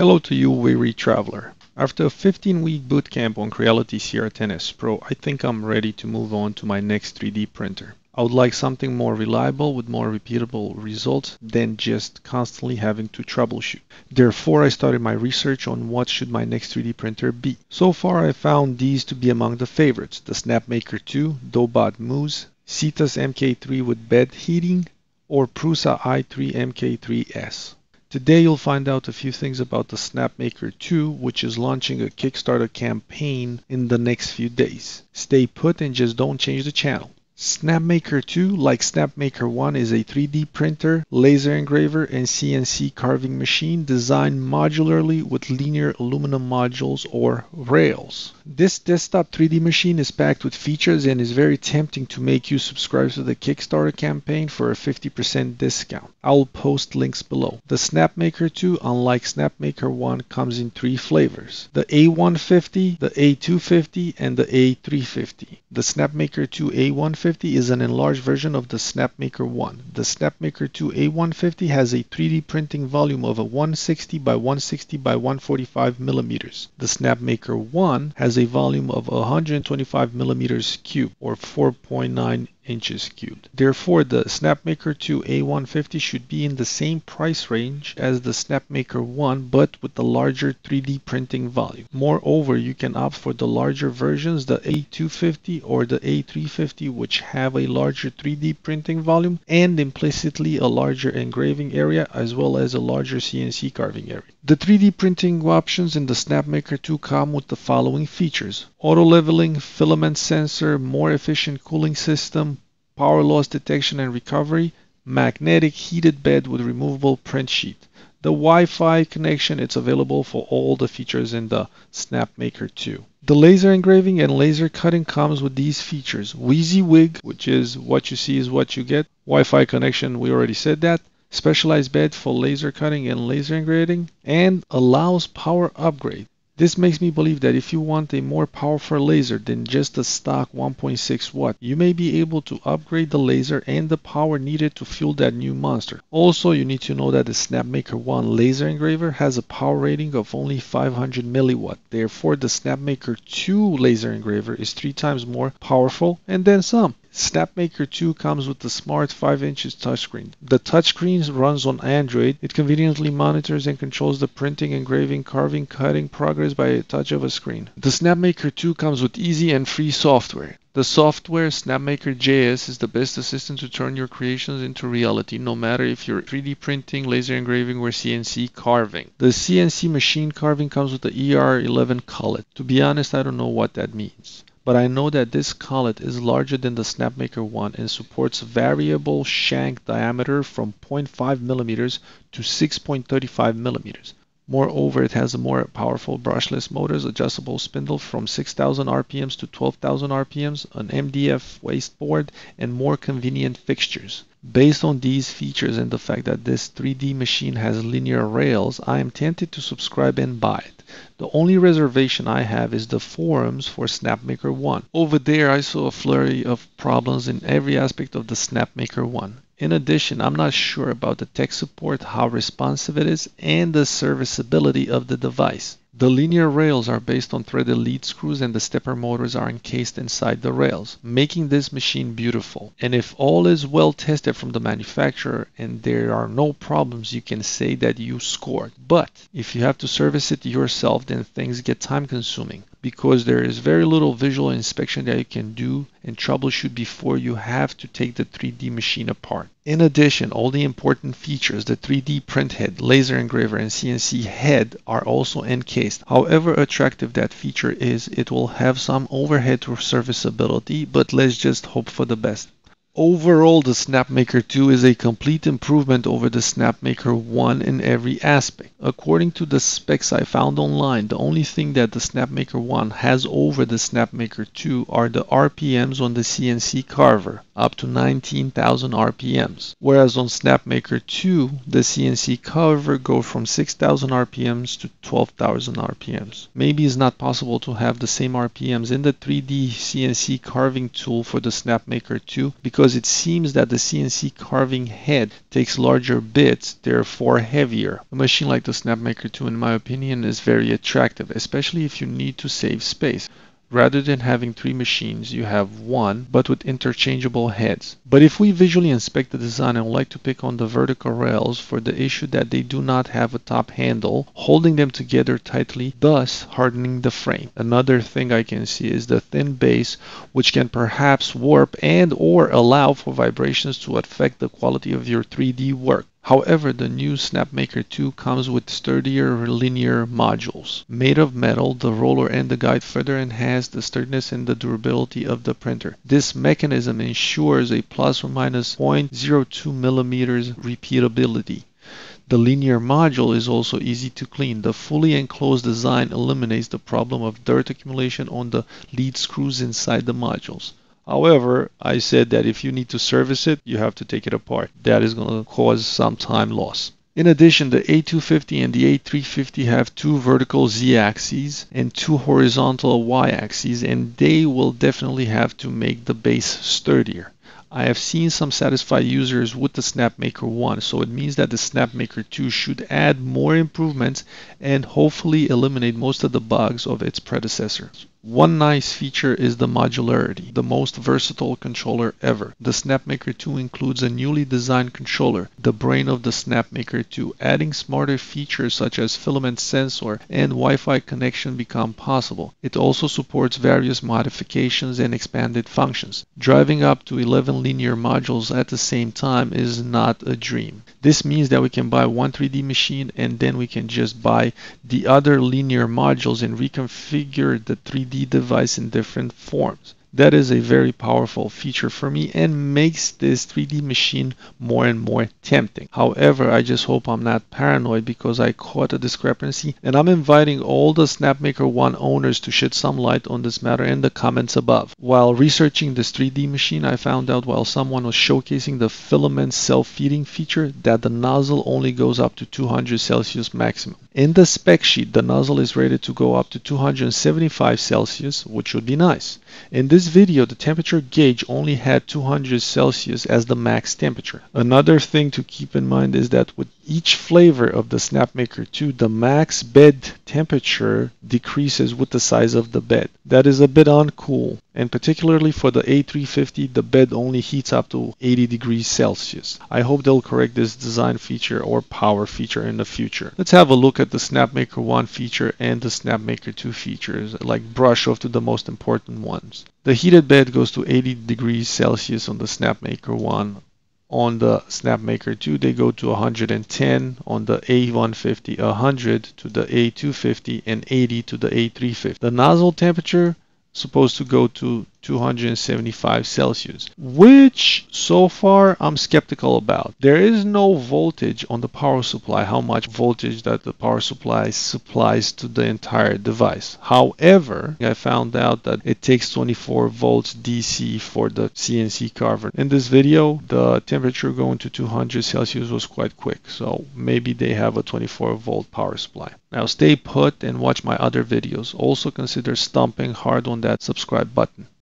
Hello to you, weary traveler. After a 15-week bootcamp on Creality CR10S Pro, I think I'm ready to move on to my next 3D printer. I would like something more reliable with more repeatable results than just constantly having to troubleshoot. Therefore, I started my research on what should my next 3D printer be. So far, I found these to be among the favorites: the Snapmaker 2, Dobot Moose, Cetus MK3 with bed heating, or Prusa i3 MK3S. Today you'll find out a few things about the Snapmaker 2, which is launching a Kickstarter campaign in the next few days. Stay put and just don't change the channel. Snapmaker 2, like Snapmaker 1, is a 3D printer, laser engraver, and CNC carving machine designed modularly with linear aluminum modules or rails. This desktop 3D machine is packed with features and is very tempting to make you subscribe to the Kickstarter campaign for a 50% discount. I'll post links below. The Snapmaker 2, unlike Snapmaker 1, comes in three flavors: the A150, the A250, and the A350. The Snapmaker 2 A150 is an enlarged version of the Snapmaker 1. The Snapmaker 2 A150 has a 3D printing volume of a 160 by 160 by 145 millimeters. The Snapmaker 1 has a volume of 125 millimeters cubed, or 4.9 inches cubed. Therefore, the Snapmaker 2 A150 should be in the same price range as the Snapmaker 1, but with the larger 3D printing volume. Moreover, you can opt for the larger versions, the A250 or the A350, which have a larger 3D printing volume and implicitly a larger engraving area as well as a larger CNC carving area. The 3D printing options in the Snapmaker 2 come with the following features: auto leveling, filament sensor, more efficient cooling system, power loss detection and recovery, magnetic heated bed with removable print sheet. The Wi-Fi connection, it's available for all the features in the Snapmaker 2. The laser engraving and laser cutting comes with these features: WYSIWYG, which is what you see is what you get. Wi-Fi connection, we already said that. Specialized bed for laser cutting and laser engraving, and allows power upgrade. This makes me believe that if you want a more powerful laser than just the stock 1.6 watt, you may be able to upgrade the laser and the power needed to fuel that new monster. Also, you need to know that the Snapmaker 1 laser engraver has a power rating of only 500 milliwatt. Therefore, the Snapmaker 2 laser engraver is 3 times more powerful and then some. Snapmaker 2 comes with the smart 5 inches touchscreen. The touchscreen runs on Android. It conveniently monitors and controls the printing, engraving, carving, cutting progress by a touch of a screen. The Snapmaker 2 comes with easy and free software. The software Snapmaker JS is the best assistant to turn your creations into reality, no matter if you're 3D printing, laser engraving, or CNC carving. The CNC machine carving comes with the ER11 collet. To be honest, I don't know what that means, but I know that this collet is larger than the Snapmaker 1 and supports variable shank diameter from 0.5 millimeters to 6.35 millimeters. Moreover, it has a more powerful brushless motors, adjustable spindle from 6,000 RPMs to 12,000 RPMs, an MDF waste board, and more convenient fixtures. Based on these features and the fact that this 3D machine has linear rails, I am tempted to subscribe and buy it. The only reservation I have is the forums for Snapmaker 1. Over there, I saw a flurry of problems in every aspect of the Snapmaker 1. In addition, I'm not sure about the tech support, how responsive it is, and the serviceability of the device. The linear rails are based on threaded lead screws and the stepper motors are encased inside the rails, making this machine beautiful. And if all is well tested from the manufacturer and there are no problems, you can say that you scored. But if you have to service it yourself, then things get time consuming, because there is very little visual inspection that you can do and troubleshoot before you have to take the 3D machine apart. In addition, all the important features, the 3D print head, laser engraver, and CNC head are also encased. However attractive that feature is, it will have some overhead serviceability, but let's just hope for the best. Overall, the Snapmaker 2 is a complete improvement over the Snapmaker 1 in every aspect. According to the specs I found online, the only thing that the Snapmaker 1 has over the Snapmaker 2 are the RPMs on the CNC Carver, up to 19,000 RPMs. Whereas on Snapmaker 2, the CNC Carver goes from 6,000 RPMs to 12,000 RPMs. Maybe it's not possible to have the same RPMs in the 3D CNC carving tool for the Snapmaker 2 because because it seems that the CNC carving head takes larger bits, therefore heavier. A machine like the Snapmaker 2, in my opinion, is very attractive, especially if you need to save space. Rather than having 3 machines, you have one, but with interchangeable heads. But if we visually inspect the design, I would like to pick on the vertical rails for the issue that they do not have a top handle, holding them together tightly, thus hardening the frame. Another thing I can see is the thin base, which can perhaps warp and or allow for vibrations to affect the quality of your 3D work. However, the new Snapmaker 2 comes with sturdier linear modules. Made of metal, the roller and the guide further enhance the sturdiness and the durability of the printer. This mechanism ensures a plus or minus 0.02 millimeters repeatability. The linear module is also easy to clean. The fully enclosed design eliminates the problem of dirt accumulation on the lead screws inside the modules. However, I said that if you need to service it, you have to take it apart. That is going to cause some time loss. In addition, the A250 and the A350 have 2 vertical Z-axes and 2 horizontal Y-axes, and they will definitely have to make the base sturdier. I have seen some satisfied users with the Snapmaker 1, so it means that the Snapmaker 2 should add more improvements and hopefully eliminate most of the bugs of its predecessors. One nice feature is the modularity, the most versatile controller ever. The Snapmaker 2 includes a newly designed controller, the brain of the Snapmaker 2. Adding smarter features such as filament sensor and Wi-Fi connection become possible. It also supports various modifications and expanded functions. Driving up to 11 linear modules at the same time is not a dream. This means that we can buy one 3D machine and then we can just buy the other linear modules and reconfigure the 3D device in different forms. That is a very powerful feature for me and makes this 3D machine more and more tempting. However, I just hope I'm not paranoid because I caught a discrepancy, and I'm inviting all the Snapmaker 1 owners to shed some light on this matter in the comments above. While researching this 3D machine, I found out while someone was showcasing the filament self-feeding feature that the nozzle only goes up to 200 Celsius maximum. In the spec sheet, the nozzle is rated to go up to 275 Celsius, which would be nice. In this video, the temperature gauge only had 200 Celsius as the max temperature. Another thing to keep in mind is that with each flavor of the Snapmaker 2, the max bed temperature decreases with the size of the bed. That is a bit uncool, and particularly for the A350, the bed only heats up to 80 degrees Celsius. I hope they'll correct this design feature or power feature in the future. Let's have a look at the Snapmaker 1 feature and the Snapmaker 2 features, like brush off to the most important ones. The heated bed goes to 80 degrees Celsius on the Snapmaker 1. On the Snapmaker 2, they go to 110, on the A150 100 to the A250 and 80 to the A350. The nozzle temperature supposed to go to 275 Celsius, which so far I'm skeptical about. There is no voltage on the power supply, how much voltage that the power supply supplies to the entire device. However, I found out that it takes 24 volts DC for the CNC Carver. In this video, the temperature going to 200 Celsius was quite quick, so maybe they have a 24 volt power supply. Now stay put and watch my other videos. Also consider stomping hard on that subscribe button.